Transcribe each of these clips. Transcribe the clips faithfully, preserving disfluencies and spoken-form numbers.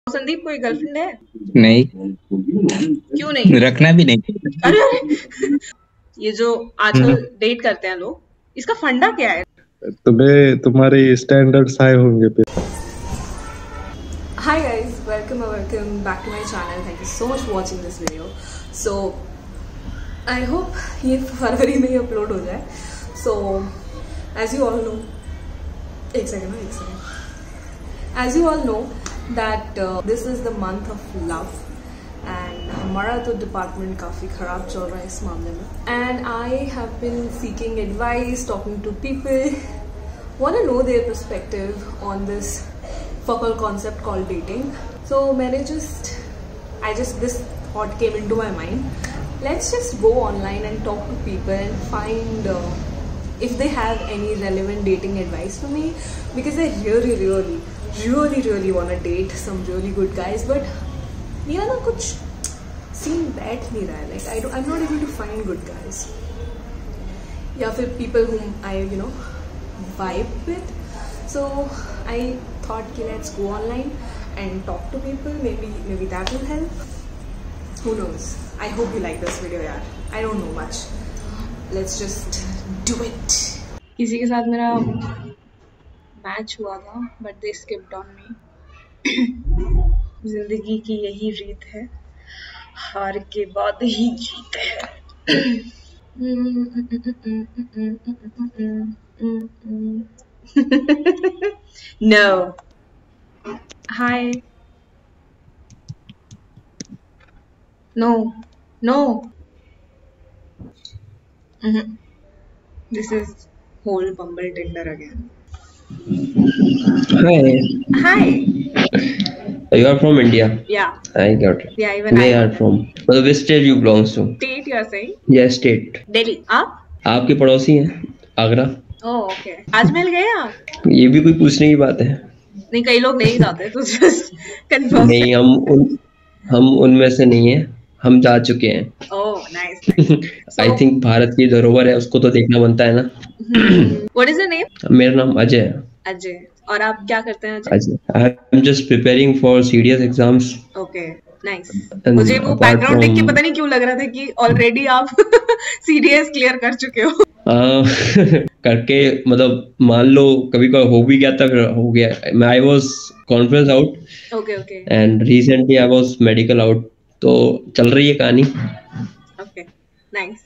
संदीप कोई गर्लफ्रेंड है? नहीं। क्यों नहीं? रखना भी नहीं। अरे अरे ये जो आजकल डेट करते हैं लोग, इसका फंडा क्या है? तुम्हें तुम्हारे स्टैंडर्ड्स हाई होंगे पे। Hi guys, welcome or welcome back to my channel. Thank you so much for watching this video. So I hope ये फरवरी में ही अपलोड हो जाए. So as you all know, एक सेकंड एक second. As you all know that uh, this is the month of love and हमारा तो department काफ़ी ख़राब चल रहा है इस मामले में. And I have been seeking advice, talking to people, want to know their perspective on this fuckle concept called dating. So मैंने just I just this thought came into my mind. Let's just go online and talk to people and find uh, if they have any relevant dating advice for me, because I really really really really want to date some really good guys, but मेरा ना कुछ scene बैठ नहीं रहा है. Like I don't, I'm not able to find good guys या फिर people whom I you know vibe with. So I thought कि let's go online and talk to people. Maybe maybe that will help. Who knows? I hope you like this video यार. I don't know much. Let's just do it. किसी के साथ मेरा match हुआ था, but they skipped on me. जिंदगी की यही रीत है, हार के बाद ही जीत है. No. Hi. No. No. Mm-hmm. This is whole Bumble Tinder again. Hi. Hi. You are from India. Yeah. I got it. Yeah, even Where I. are from? मतलब which state you belongs to? State you are saying? Yeah, state. Delhi. आप? आपके पड़ोसी हैं, Agra. Oh, okay. Ajmer गए आप? ये भी कोई पूछने की बात है? नहीं, कई लोग नहीं जाते, तो just confirm. नहीं, हम उन हम उनमें से नहीं हैं, हम जा चुके हैं. Oh, nice. nice. I So, think Bharat की धरोहर है, उसको तो देखना बनता है ना. what is your name? मेरा नाम अजय है. अजय. और आप क्या करते हैं Ajay? Ajay. I am just preparing for CDS exams. Okay, nice. And मुझे वो apart बैकग्राउंड देख के from- पता नहीं क्यों लग रहा था कि ऑलरेडी आप सीडीएस क्लियर कर चुके हो. आ, करके मतलब मान लो कभी कभी हो भी गया था, फिर हो गया. I was conference out Okay, okay, and recently I was medical out. तो चल रही है कहानी. okay, nice.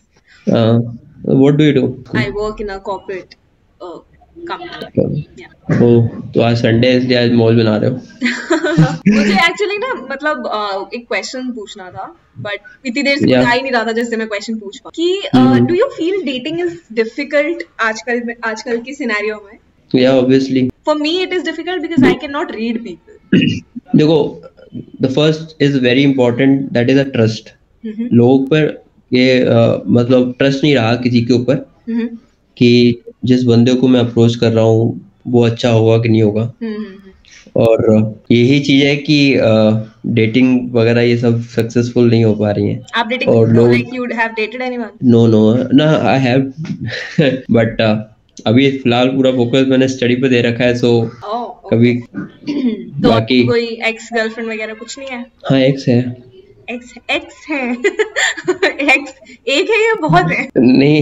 What do you do? I work in a corporate uh, company. Yeah. Oh, तो आज संडे है इसलिए आज मौज बना रहे हो. मुझे एक्चुअली ना मतलब uh, एक क्वेश्चन पूछना था, बट इतनी देर से Yeah. कुछ आ ही नहीं रहा था जिससे मैं क्वेश्चन पूछ पाऊँ कि do you feel dating is difficult आजकल में, आजकल की सिनेरियो में? Yeah obviously. For me it is difficult because I can not read people. देखो, the first is very important, that is a trust. लोगों पर ये uh, मतलब ट्रस्ट नहीं रहा किसी के ऊपर कि जिस बंदे को मैं अप्रोच कर रहा हूँ वो अच्छा होगा कि नहीं होगा. और यही चीज है कि डेटिंग वगैरह ये सब सक्सेसफुल नहीं हो पा रही हैं. आप डेटिंग और लोग- like you have dated anyone? No no ना, आई हैव बट अभी फिलहाल पूरा फोकस मैंने स्टडी पे दे रखा है. सो ओह, कभी तो बाकी कोई एक्स गर्लफ्रेंड वगैरह कुछ नहीं है? हाँ एक्स है. एक्स एक्स है. एक्स एक है या बहुत है? नहीं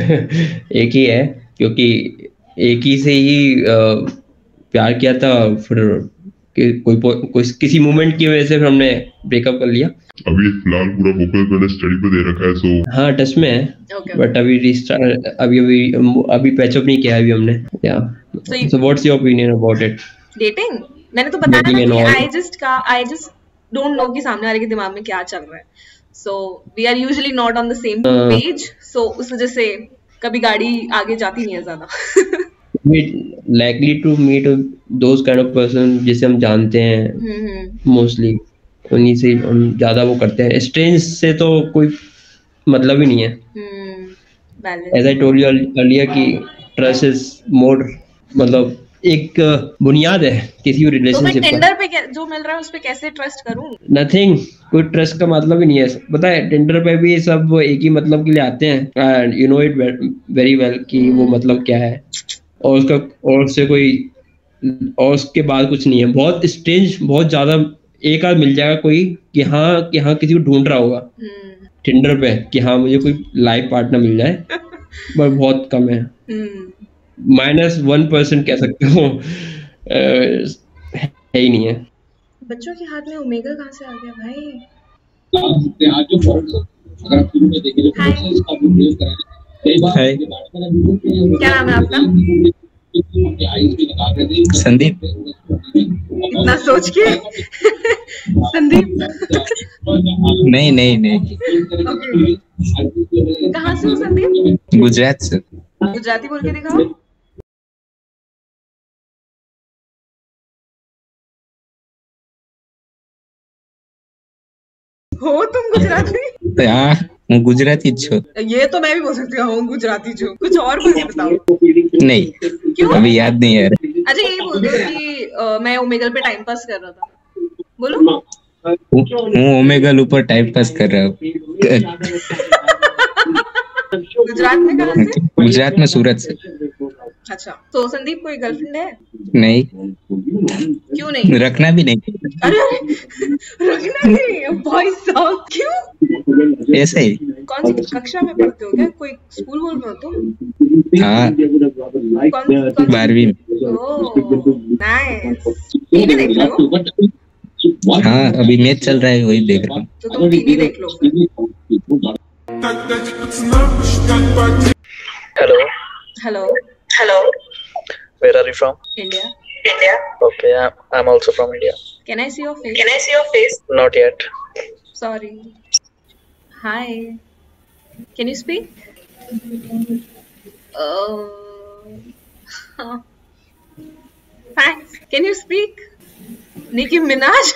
एक ही है, क्योंकि एक ही से ही अ, प्यार किया था, फिर कि कोई कोई किसी मोमेंट की वजह से फिर हमने ब्रेकअप कर लिया. अभी फिलहाल पूरा फोकस मैंने स्टडी पे दे रखा है. सो हाँ टच में है, ओके. बट अभी रिस्टार्ट अभी अभी अभी पैचअप नहीं किया है अभी हमने. Yeah So you- so what's your opinion about it? Dating मैंने तो बताया Dating ना and कि all. आई जस्ट का आई जस्ट डोंट नो कि सामने वाले के दिमाग में क्या चल रहा है. So we are usually not on the same Uh. Page, so उस वजह से कभी गाड़ी आगे जाती नहीं है ज्यादा. Likely to meet those kind of person जिसे हम जानते हैं मोस्टली, उन्हीं से हम ज्यादा वो करते हैं. स्ट्रेंज से तो कोई मतलब ही नहीं है. As I told you earlier कि ट्रस्ट इज मोर, मतलब एक बुनियाद है किसी भी तो मैं रिलेशनशिप का. टिंडर पे क्या- जो मिल रहा है उस पे कैसे ट्रस्ट करूं? नथिंग, कोई ट्रस्ट का मतलब ही नहीं है. पता है टिंडर पे भी सब एक ही मतलब के लिए आते हैं, and you know it very well कि वो मतलब क्या है, और उसका और उससे कोई और उसके बाद कुछ नहीं है. बहुत स्ट्रेंज, बहुत ज्यादा एक आध मिल जाएगा कोई कि हाँ कि हाँ किसी को ढूंढ रहा होगा टिंडर पे कि हाँ मुझे कोई लाइफ पार्टनर मिल जाए, पर बहुत कम है, माइनस वन परसेंट कह सकते हो, है ही नहीं है। बच्चों के हाथ में ओमेगा कहाँ से आ गया भाई? हाय, क्या नाम है आपका? संदीप। इतना सोच के संदीप? नहीं नहीं नहीं, ओके, कहाँ से हो संदीप? गुजरात से। गुजराती बोल के दिखाओ। हो तुम गुजराती? हाँ, હું ગુજરાતી જ છું। ये तो मैं भी बोल सकती हूँ गुजराती जो। कुछ और बोल के बताओ। नहीं, क्यों? अभी याद नहीं है। अच्छा यही बोल दो कि अ, मैं ओमेगल पे टाइम पास कर रहा था। बोलो। હું ઓમેગલ ઉપર टाइम पास कर रहा हूँ। गुजरात में कहाँ से? गुजरात में सूरत से। अच्छा, तो संदीप कोई गर्लफ्रेंड है? नहीं। क्यों नहीं? रखना भी नहीं। अरे रखना नहीं भाई साहब, क्यों? ऐसे ही। कौन सी कक्षा में पढ़ते हो? क्या कोई स्कूल बोल में हो तुम? हाँ, कौन कौन बारहवीं में। Oh nice. टीवी देख रहे हो? हाँ, अभी मैच चल रहा है, वही देख रहा हूँ। तो तुम टीवी देख लो फिर। Hello, hello, hello, where are you from? India. India. Okay, I'm, I'm also from India. Can I see your face? Can I see your face? Not yet. Sorry. Hi, can you speak? Thanks. Can you speak? Nicki Minaj?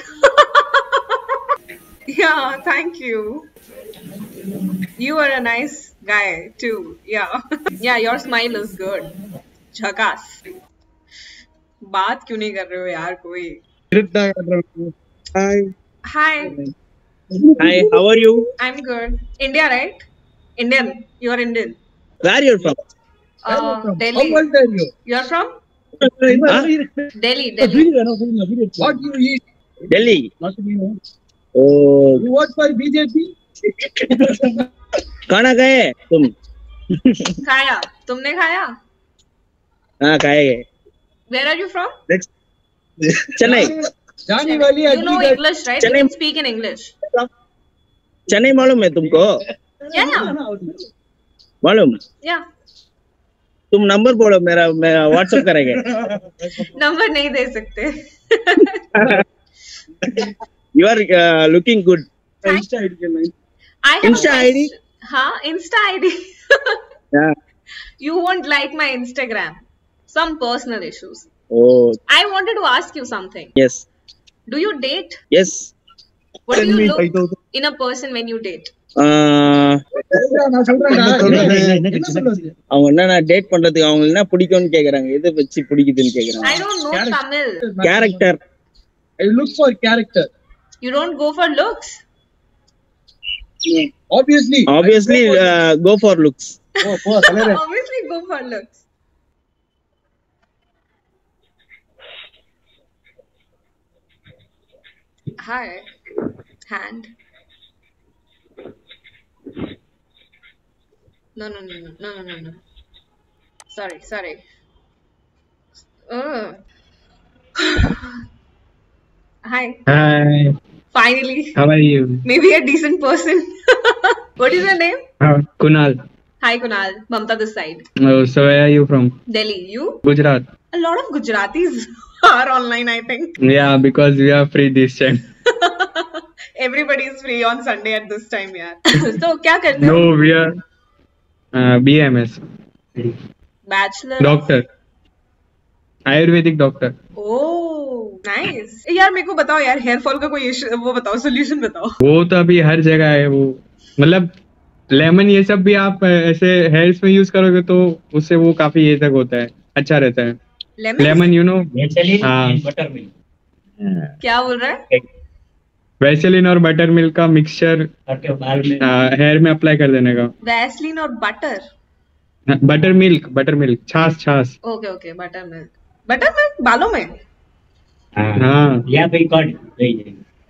Yeah, thank you. You are a nice guy too. Yeah. Yeah, your smile is good. झकास। बात क्यों नहीं कर रहे हो यार कोई? Hi. Hi, Hi, how are you? I'm good. India, right? Indian. You are Indian. Where you're from? Uh, Delhi. How old are you? You are from? Huh? Delhi, Delhi. What do you eat? Delhi. Oh, You vote for B J P? खाना खाए तुम? खाया। तुमने खाया? हाँ खाए गए। Where are you from? Chennai. जाने वाली You know है English, right? You Chennai. can speak in English. Chennai मालूम है तुमको? Yeah, yeah. मालूम? Yeah. तुम नंबर बोलो मेरा, मैं व्हाट्सएप करेंगे। नंबर नहीं दे सकते। You are uh, looking good. Insta I D I have Insta a I D? question. हाँ, Insta I D. Yeah. You won't like my Instagram. Some personal issues. Oh, I wanted to ask you something. yes, Do you date? yes. What do Send you me look five thousand. in a person when you date? Uh, நான் சொல்றேன்டா. என்ன சொல்றது? அவங்க என்ன நான் date பண்றதுக்கு அவங்க என்ன பிடிக்கும்னு கேக்குறாங்க, எதை வச்சு பிடிக்குதுன்னு கேக்குறாங்க। I don't know Tamil. Character. I look for character. You don't go for looks. Obviously. Obviously, uh, go for looks. Oh, oh, தலைவரே. Obviously go for looks. Hi. Hand. No, no, no, no, no, no, no, no. Sorry, sorry. Uh. Hi. Hi, Finally, how are you? maybe a decent person. What is your name? Uh, Kunal. Hi, Kunal. Mamta this side. Oh, so where are you from? Delhi. You? Gujarat. A lot of Gujaratis are online, I think. Yeah, because we are free this time. Everybody is free on Sunday at this time, yeah. So, क्या करते हो? No, we are uh, B M S, Bachelor. doctor, Ayurvedic doctor. Oh, nice. यार मेरे को बताओ यार, hair fall का कोई issue- वो बताओ, सोल्यूशन बताओ. वो तो अभी हर जगह है वो, मतलब लेमन ये सब भी आप अ, ऐसे हेयर्स में यूज करोगे तो उससे वो काफी ये तक होता है, अच्छा रहता है। Lemon? लेमन यू नो, हाँ, क्या बोल रहा है? वैसेलिन और बटर मिल्क का मिक्सचर हेयर में अप्लाई कर देने का। वैसलीन और butter. Butter milk, butter milk, छाछ छाछ। Okay okay, butter milk. Butter milk बालों में? हाँ,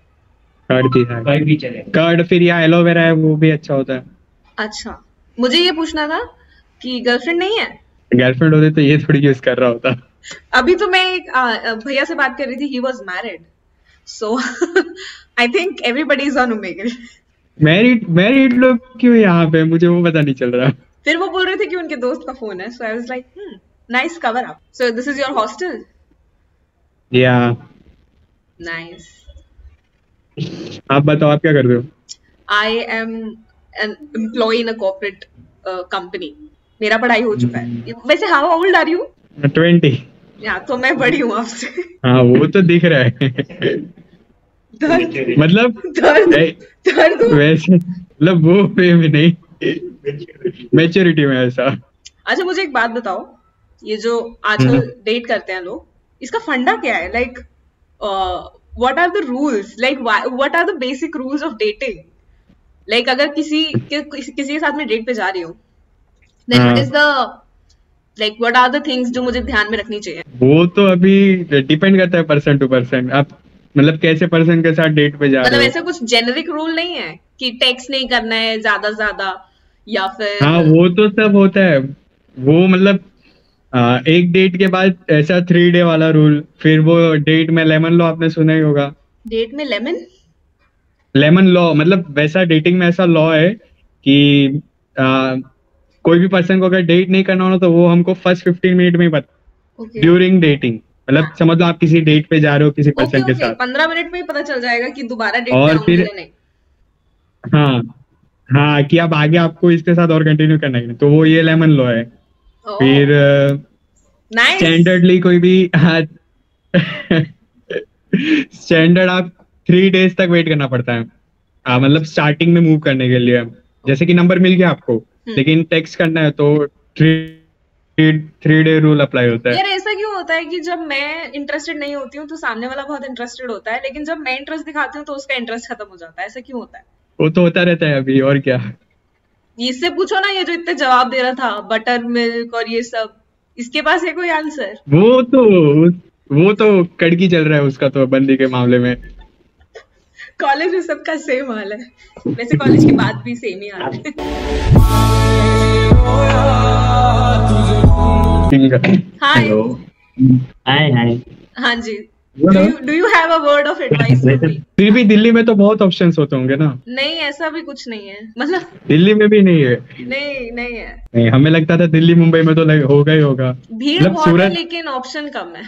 कर्ड भी है, कर्ड भी चले, कर्ड फिर या एलोवेरा है वो भी अच्छा होता है। अच्छा, मुझे ये पूछना था कि गर्लफ्रेंड नहीं है? गर्लफ्रेंड होती तो ये थोड़ी यूज कर रहा होता। अभी तो मैं एक आ, भैया से बात कर रही थी, he was married, so I think everybody is on Omegle. Married married लोग क्यों यहाँ पे, मुझे वो पता नहीं चल रहा। फिर वो बोल रहे थे कि उनके दोस्त का फोन है, so I was like nice cover up. So this is your hostel? Yeah nice. आप बताओ, आप क्या कर रहे हो? I am an employ in a corporate company. मेरा पढ़ाई हो चुका है। वैसे how old are you? Twenty. या तो मैं बड़ी हूँ आपसे। हाँ वो तो दिख रहा है। दर्द मतलब दर्द ए, दर्द वैसे मतलब वो वे में नहीं, मैच्योरिटी में ऐसा। अच्छा मुझे एक बात बताओ, ये जो आजकल डेट करते हैं लोग, इसका फंडा क्या है? Like what are the rules, like what are the basic rules of dating? Like अगर किसी कि, किसी किसी के साथ में डेट पे जा रही हूँ, then what is the like what are the things जो मुझे ध्यान में रखनी चाहिए? वो तो अभी डिपेंड करता है पर्सन टू पर्सन, आप मतलब कैसे पर्सन के साथ डेट पे जा मतलब रहे हो। ऐसा कुछ जेनेरिक रूल नहीं है कि टेक्स्ट नहीं करना है ज्यादा ज्यादा, या फिर? हाँ वो तो सब होता है, वो मतलब आ, एक डेट के बाद ऐसा थ्री डे वाला रूल, फिर वो डेट में लेमन लॉ आपने सुना ही होगा। डेट में लेमन? लेमन लॉ मतलब वैसा डेटिंग में ऐसा लॉ है कि आ, कोई भी पर्सन को अगर डेट नहीं करना हो तो वो हमको फर्स्ट फिफ्टीन मिनट में ही पता, ड्यूरिंग डेटिंग, मतलब समझ लो आप किसी डेट पे जा रहे हो किसी पर्सन के साथ, पंद्रह मिनट में ही पता चल जाएगा कि दोबारा डेट और पे फिर आऊंगी या नहीं। हाँ हाँ कि अब आगे आपको इसके साथ और कंटिन्यू करना है, तो वो ये लेमन लॉ है। फिर स्टैंडर्डली कोई भी स्टैंडर्ड आप थ्री डेज तक वेट करना पड़ता है, आ, मतलब स्टार्टिंग में मूव करने के लिए। जैसे कि नंबर मिल गया आपको, लेकिन टेक्स्ट करना है तो three three day rule apply होता है। यार ऐसा क्यों होता है कि जब मैं इंटरेस्टेड नहीं होती हूँ तो सामने वाला बहुत इंटरेस्टेड होता है, लेकिन जब मैं इंटरेस्ट दिखाती हूँ तो उसका इंटरेस्ट खत्म हो जाता है? ऐसा क्यों होता है? वो तो होता रहता है अभी, और क्या। इससे पूछो ना, ये जो इतने जवाब दे रहा था बटर मिल्क और ये सब, इसके पास है कोई आंसर? वो तो वो तो कड़की चल रहा है उसका तो बंदी के मामले में। कॉलेज में सबका सेम हाल है, वैसे कॉलेज के बाद भी सेम ही हाल है। हाय हाय हाय हाँ जी, do you have a word of advice for me? फिर भी दिल्ली में तो बहुत ऑप्शंस होते होंगे ना? नहीं ऐसा भी कुछ नहीं है, मतलब दिल्ली में भी नहीं है? नहीं नहीं है। नहीं, हमें लगता था दिल्ली मुंबई में तो लग, होगा ही होगा। भीड़ मतलब बहुत है सूरत लेकिन ऑप्शन कम है।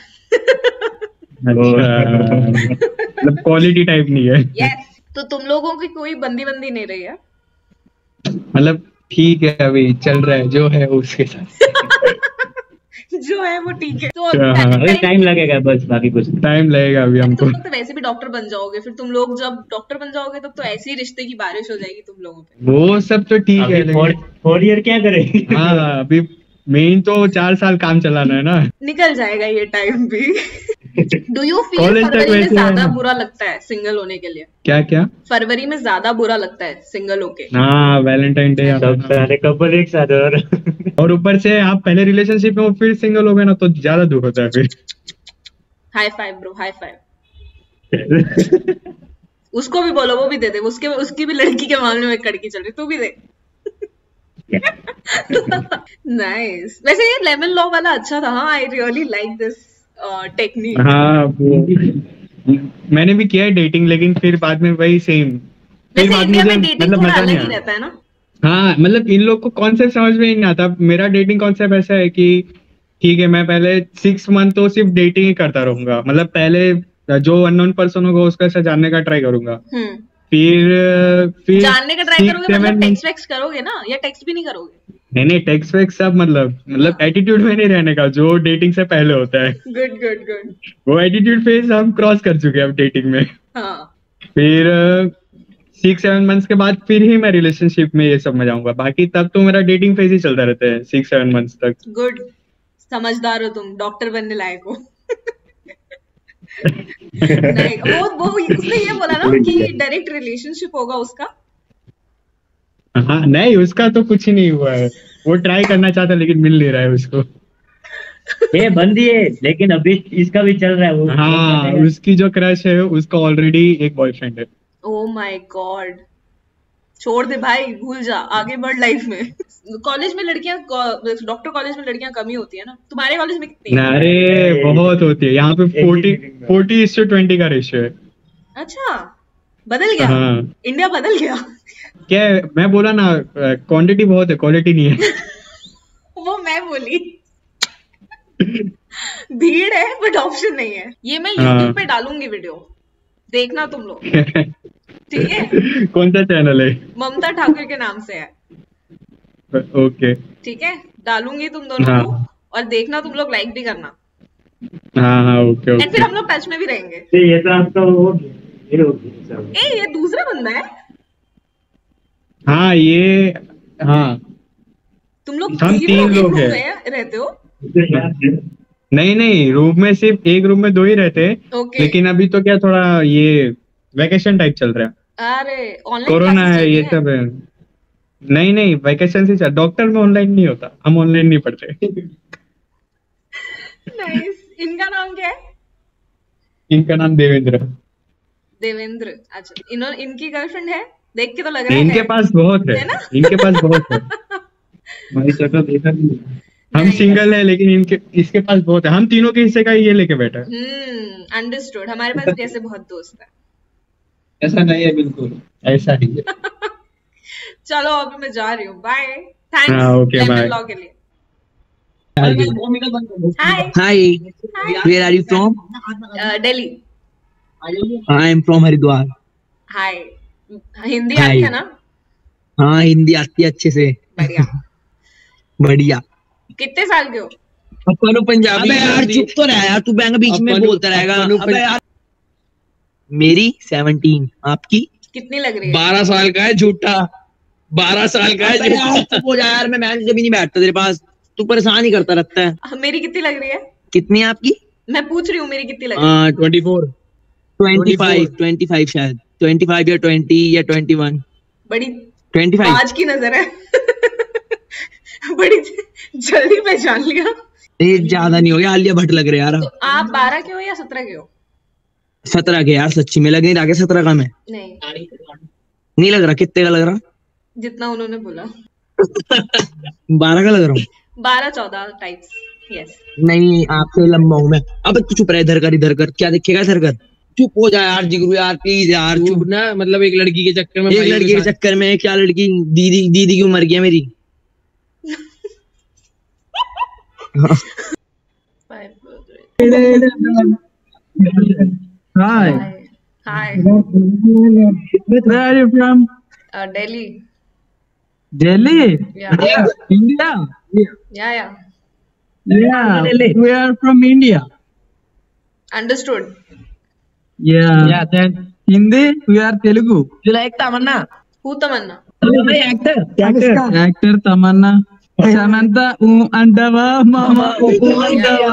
मतलब क्वालिटी टाइप नहीं है। यस, तो तुम लोगों की कोई बंदी बंदी नहीं रही है? मतलब ठीक है, अभी चल रहा है जो है उसके साथ। जो है वो ठीक है। तो अभी टाइम लगेगा, बस बाकी कुछ टाइम लगेगा अभी हमको। तुम लोग तो वैसे भी डॉक्टर बन जाओगे, फिर तुम लोग जब डॉक्टर बन जाओगे तब तो ऐसे ही रिश्ते की बारिश हो जाएगी तुम लोगों पे। वो सब तो ठीक है, फोर ईयर क्या करेंगे? हाँ अभी मेन तो चार साल काम चलाना है ना। निकल जाएगा ये टाइम भी। डू यू फील College तक फरवरी में वैसे ज्यादा है ना। बुरा लगता है सिंगल होने के लिए? क्या क्या? फरवरी में ज्यादा बुरा लगता है सिंगल होके? हाँ वैलेंटाइन डे सब सारे कपल एक साथ, और और ऊपर से आप पहले रिलेशनशिप में हो फिर सिंगल हो गए ना तो ज्यादा दुख होता है फिर। High five bro, high five. उसको भी बोलो, वो भी दे दे, उसके उसकी भी लड़की के मामले में कड़की चल रही, तू भी दे। नाइस। वैसे ये लेमन लॉ वाला अच्छा था। हाँ I really like this technique. हाँ वो मैंने भी किया है डेटिंग, लेकिन फिर बाद में वही सेम। फिर बाद इंडिया में में डेटिंग मतलब थोड़ा मजा अलग नहीं ही आया। रहता है ना? हाँ मतलब इन लोग को कॉन्सेप्ट समझ में ही नहीं आता। मेरा डेटिंग कॉन्सेप्ट ऐसा है कि ठीक है मैं पहले सिक्स मंथ तो सिर्फ डेटिंग ही करता रहूंगा, मतलब पहले जो अननोन पर्सन होगा उसका साथ जानने का ट्राई करूंगा। फिर फिर जानने का ट्राई करोगे मतलब टेक्स्ट वेक्स्ट करोगे ना, या टेक्स्ट भी नहीं करोगे? नहीं नहीं टेक्स्ट वेक्स्ट सब मतलब मतलब एटीट्यूड में नहीं रहने का जो डेटिंग से पहले होता है। Good good good. वो एटीट्यूड फेज हम क्रॉस कर चुके हैं अब डेटिंग में। हाँ। फिर सिक्स सेवन मंथ्स के बाद फिर ही मैं रिलेशनशिप में ये सब में जाऊंगा, बाकी तब तो मेरा डेटिंग फेज ही चलता रहता है सिक्स सेवन मंथ्स तक। गुड, समझदार हो तुम, डॉक्टर बनने लायक हो। नहीं वो वो उसने ये बोला ना कि डायरेक्ट रिलेशनशिप होगा उसका। हाँ नहीं उसका तो कुछ ही नहीं हुआ है, वो ट्राई करना चाहता लेकिन मिल नहीं रहा है उसको। ये बंदी है लेकिन अभी इसका भी चल रहा है वो। हाँ उसकी जो क्रश है उसका ऑलरेडी एक बॉयफ्रेंड है। ओ माय गॉड, छोड़ दे भाई, भूल जा, आगे बढ़ लाइफ में। कॉलेज में लड़कियां, डॉक्टर कॉलेज में लड़कियां कम ही होती है ना, तुम्हारे कॉलेज में कितनी है? अरे बहुत होती है यहाँ पे, फोर्टी फोर्टी इस ट्वेंटी का रेशियो है। अच्छा, बदल गया? हाँ। इंडिया बदल गया? क्या है, मैं बोला ना क्वांटिटी बहुत है, क्वालिटी नहीं है। वो मैं बोली। भीड़ है बट ऑप्शन नहीं है। ये मैं हाँ। यूट्यूब पे डालूंगी वीडियो, देखना तुम लोग, ठीक है? कौन सा चैनल है? ममता ठाकुर के नाम से है, ओके। ठीक है? डालूंगी तुम दोनों हाँ। को, और देखना तुम लोग, लाइक भी करना, हाँ हाँ ओके एंड फिर ओके। हम लोग टच में भी रहेंगे। ये तो आपका हो गया, ये हो गया सब। ए, ये दूसरा बंदा है? हाँ ये, हाँ तुम लोग हम तीन तीन लोग एक लोग रूम हैं। में रहते हो? नहीं नहीं, रूम में सिर्फ एक रूम में दो ही रहते हैं, ओके। लेकिन अभी तो क्या थोड़ा ये वैकेशन टाइप चल रहा है, अरे ऑनलाइन कोरोना है ये सब है। नहीं नहीं, वैकेशन से चल, डॉक्टर में ऑनलाइन नहीं होता, हम ऑनलाइन नहीं पढ़ते। नाइस। इनका नाम क्या है? इनका नाम देवेंद्र। देवेंद्र, अच्छा। इन्हों इनकी गर्लफ्रेंड है? देख के तो लग रहा है इनके पास बहुत है, है ना? इनके पास बहुत है। हमारी शक्ल देखा नहीं, हम सिंगल है लेकिन इनके इसके पास बहुत है, हम तीनों के हिस्से का ये लेके बैठा है। Hmm, understood. हमारे पास भी ऐसे बहुत दोस्त है। ऐसा नहीं है, बिल्कुल ऐसा ही है। चलो अभी मैं जा रही हूँ, बाय। थैंक्स हाँ, okay, लेमन bye. लॉ के लिए। Hi. Hi. Where are you from? Delhi. I am from Haridwar. Hi. Hindi Hi. आती है ना? हाँ हिंदी आती है अच्छे से। बढ़िया। बढ़िया। कितने साल के हो? अपन को पंजाबी। अबे यार चुप तो रह यार, तू बैंक बीच में बोलता रहेगा। अबे यार मेरी सेवनटीन, आपकी? कितनी लग रही है? बारह साल का है झूठा, बारह साल का है यार। चुप हो जा यार, मैं बैंक कभी नहीं बैठता तेरे पास, तू परेशान ही करता रहता है। मेरी कितनी लग रही है? कितनी है आपकी? मैं पूछ रही हूँ मेरी कितनी लग रही है? हाँ twenty four. Twenty five, twenty five शायद, ट्वेंटी फाइव या ट्वेंटी या ट्वेंटी वन। बड़ी ट्वेंटी फाइव। आज की नजर है। बड़ी जल्दी पहचान लिया। ये ज्यादा नहीं हो गया, आलिया भट्ट लग रहे यार। तो आप बारह के हो या सत्रह के हो? सत्रह के यार, सच्ची में लग नहीं रहा कि सत्रह का मैं। नहीं नहीं लग रहा, कितने का लग रहा? जितना उन्होंने बोला। बारह का लग रहा हूँ। बारह चौदह टाइप्स। यस। नहीं आपसे लंबा हूँ मैं। अब तू चुप रहे, इधर कर इधर कर, क्या दिखेगा इधर कर। चुप हो जा यार जिगरू यार, प्लीज यार चुप ना। मतलब एक लड़की के चक्कर में, एक लड़की के चक्कर में क्या, लड़की दीदी दीदी की उम्र गया मेरी। Hi. Hi. Where are you from? Delhi. Delhi? Yeah. India? या या Yeah, we are from India. Understood. Yeah. Yeah, then Hindi, we are Telugu. You like Tamanna? Who Tamanna? Actor. Actor. Actor Tamanna. Samantha, um, andava, mama, um, andava.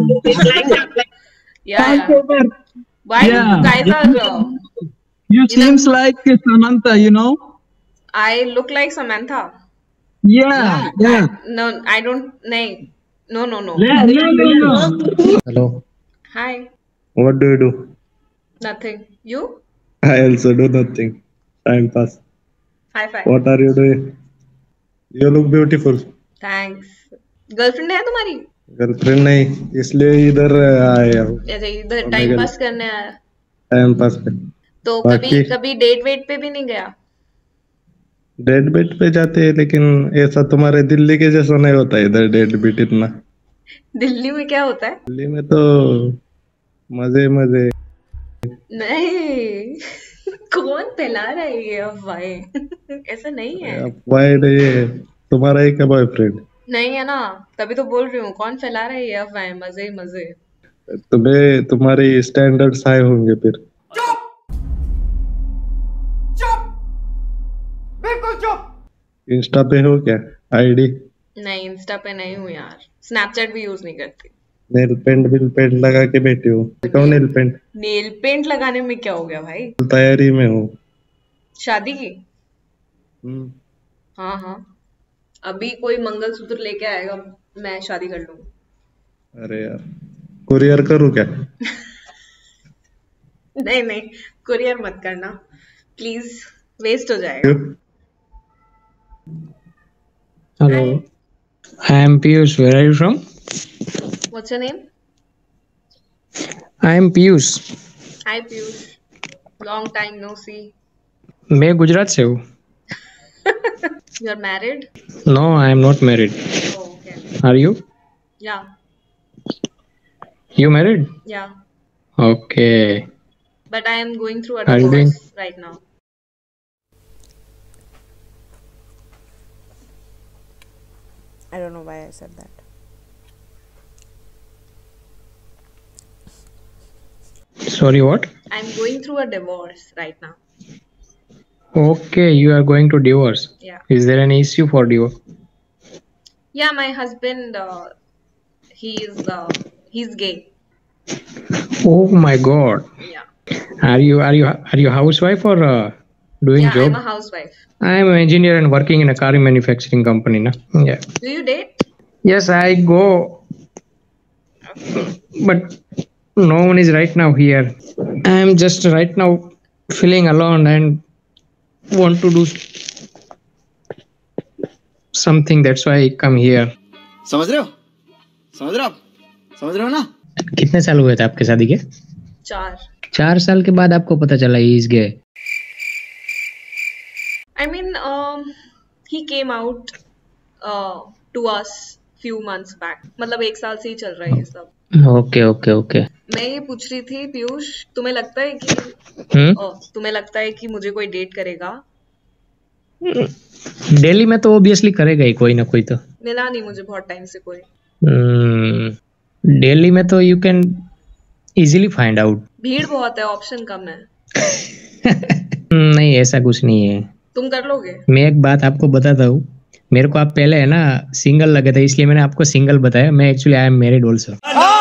या या Why Yeah. you guys are uh, You seems like Samantha, you know? I look like Samantha? Yeah, yeah. No, I don't. नहीं. No, no, no. No, no, no. Hello. Hi. What do you do? Nothing. You? I also do nothing. Time pass. High five. What are you doing? You look beautiful. Thanks. Girlfriend है तुम्हारी? Girlfriend नहीं, इसलिए इधर आया हूँ अच्छा, इधर time pass करने आया। टाइम पास पे। तो कभी बाकी कभी डेट वेट पे भी नहीं गया? डेट बेट पे जाते हैं, लेकिन ऐसा तुम्हारे दिल्ली के जैसा नहीं होता इधर डेट बेट इतना। दिल्ली में क्या होता है? दिल्ली में तो मजे मजे। नहीं। कौन फैला रहा है ये अफवाहें? ऐसा नहीं है। अफवाह नहीं है, तुम्हारा ही क्या बॉयफ्रेंड? नहीं है ना, तभी तो बोल रही हूँ, कौन फैला रहा है ये अफवाहें? मजे ही मजे। तुम्हें तुम्हारी स्टैंडर्ड्स हाई होंगे फिर। बिल्कुल चुप। इंस्टा पे हो क्या आईडी? नहीं, इंस्टा पे नहीं हूँ यार, स्नैपचैट भी यूज नहीं करती। नेल पेंट बिल पेंट लगा के बैठी हो? कौन नेल पेंट? नेल पेंट लगाने में क्या हो गया भाई? तैयारी में हूँ शादी की। हाँ हाँ, अभी कोई मंगलसूत्र लेके आएगा, मैं शादी कर लूंगी। अरे यार कुरियर करूँ क्या? नहीं नहीं, कुरियर मत करना, प्लीज, वेस्ट हो जाएगा। Hello, I am Piyush. Where are you from? What's your name? I am Piyush. Hi Piyush, long time no see. मैं गुजरात से हूँ. You're married? No, I am not married. Oh, okay. Are you? Yeah. You married? Yeah. Okay. But I am going through a Are you doing? divorce right now. I don't know why I said that. Sorry, what? I'm going through a divorce right now. Okay, you are going to divorce. Yeah. Is there any issue for divorce? Yeah, my husband, uh, he is, uh, he's gay. Oh my God. Yeah. Are you are you are you housewife or uh, doing Yeah, job? I'm a housewife. I am an engineer and working in a car manufacturing company. Na? Yeah. Do you date? Yes, I go. But no one is right now here. I am just right now feeling alone and want to do something. That's why I come here. समझ रहे हो? समझ रहे हो आप? समझ रहे हो ना? कितने साल हुए थे आपके शादी के? चार. चार साल के बाद आपको पता चला he is gay. I mean, um, he came out uh, to us few months back. मतलब एक साल से ही चल रहा है ये सब. Okay okay okay. मैं ये पूछ रही थी पीयूष, तुम्हें लगता है कि हम्म? ओ, तुम्हें लगता है कि मुझे कोई डेट करेगा? दिल्ली में तो ऑब्वियसली करेगा ही कोई ना कोई तो. मिला नहीं मुझे बहुत टाइम से कोई. हम्म, दिल्ली में तो you can easily find out. भीड़ बहुत है, ऑप्शन कम है. नहीं, ऐसा कुछ नहीं है. तुम कर लोगे? मैं एक बात आपको बताता हूँ. मेरे को आप पहले है ना सिंगल लगे थे, इसलिए मैंने आपको सिंगल बताया. मैं actually I am married also.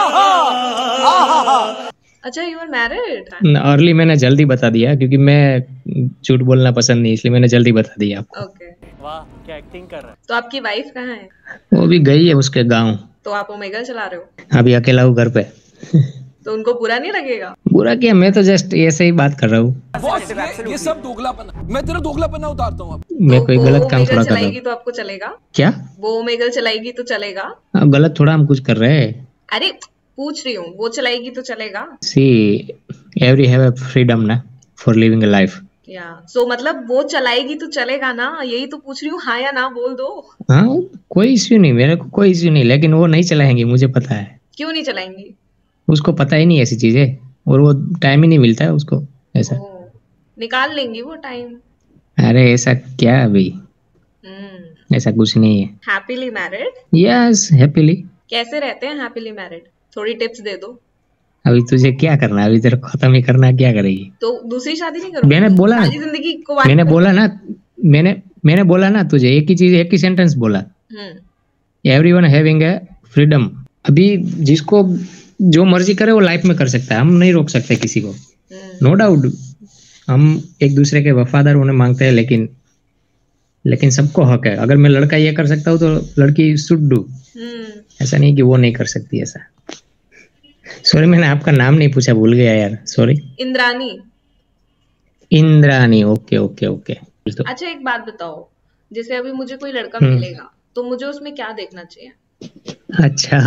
अच्छा, यू आर मैरिड? अर्ली मैंने जल्दी बता दिया क्योंकि मैं झूठ बोलना पसंद नहीं, इसलिए मैंने जल्दी बता दिया आपको. ओके. वाह, क्या एक्टिंग कर रहा है. तो आपकी वाइफ कहाँ है? वो भी गई है उसके गाँव. तो आप ओमेगा चला रहे हो? अभी अकेला हूँ घर पे. तो उनको बुरा नहीं लगेगा? बुरा क्या, मैं तो जस्ट ऐसे ही बात कर रहा हूँ. ये, ये सब दोगलापन. मैं तेरा दोगलापन उतारता हूँ. मैं कोई गलत काम थोड़ा कर रहा चलाएगी तो आपको चलेगा क्या? वो ओमेगा चलाएगी तो चलेगा? गलत थोड़ा हम कुछ कर रहे हैं. अरे पूछ रही हूँ, वो चलाएगी तो चलेगा? See every have a freedom ना फॉर लिविंग अ लाइफ. या सो मतलब वो चलाएगी तो चलेगा ना, यही तो पूछ रही हूँ. हाँ या ना बोल दो. हाँ, कोई इश्यू नहीं, मेरे को कोई इश्यू नहीं, लेकिन वो नहीं चलाएंगी मुझे पता है. क्यों नहीं चलाएंगी? उसको पता ही नहीं ऐसी चीजें, और वो टाइम ही नहीं मिलता है उसको ऐसा. निकाल लेंगी वो टाइम. अरे ऐसा क्या अभी, ऐसा कुछ नहीं है. Happily married? Yes, happily. कैसे रहते हैं हैप्पीली मैरिड? थोड़ी टिप्स दे दो. अभी तुझे क्या करना है, अभी तेरे खत्म ही करना, क्या करेगी? तो दूसरी शादी नहीं करोगी? मैंने बोला सारी जिंदगी को मैंने बोला ना मैंने मैंने बोला ना तुझे, एक ही चीज, एक ही सेंटेंस बोला. Everyone having a freedom. अभी जिसको जो मर्जी करे वो लाइफ में कर सकता है, हम नहीं रोक सकते किसी को. नो डाउट हम एक दूसरे के वफादार होने मांगते हैं, लेकिन लेकिन सबको हक है. अगर मैं लड़का ये कर सकता हूँ तो लड़की शुड डू. ऐसा नहीं कि वो नहीं कर सकती. ऐसा सॉरी, मैंने आपका नाम नहीं पूछा, भूल गया यार, sorry. Indrani. Indrani. Okay okay okay. अच्छा एक बात बताओ, जैसे अभी मुझे कोई लड़का मिलेगा तो मुझे उसमें क्या देखना चाहिए? अच्छा,